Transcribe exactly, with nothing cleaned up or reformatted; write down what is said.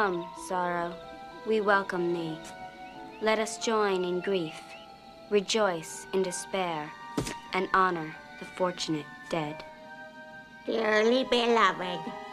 Come, sorrow, we welcome thee. Let us join in grief, rejoice in despair, and honor the fortunate dead. Dearly beloved,